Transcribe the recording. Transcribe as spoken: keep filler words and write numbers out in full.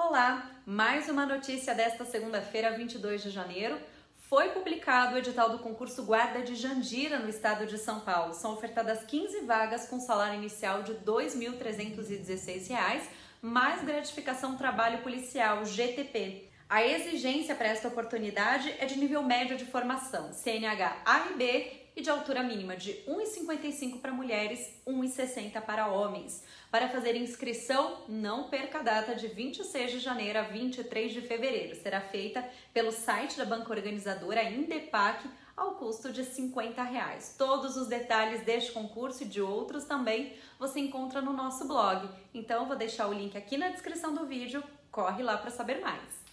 Olá! Mais uma notícia desta segunda-feira, vinte e dois de janeiro. Foi publicado o edital do concurso Guarda de Jandira no estado de São Paulo. São ofertadas quinze vagas com salário inicial de dois mil trezentos e dezesseis reais, mais gratificação trabalho policial, G T P. A exigência para esta oportunidade é de nível médio de formação, C N H A e B, e de altura mínima de um e cinquenta e cinco para mulheres, um e sessenta para homens. Para fazer inscrição, não perca a data de vinte e seis de janeiro a vinte e três de fevereiro. Será feita pelo site da banca organizadora Indepac ao custo de cinquenta reais. Todos os detalhes deste concurso e de outros também você encontra no nosso blog. Então, eu vou deixar o link aqui na descrição do vídeo. Corre lá para saber mais.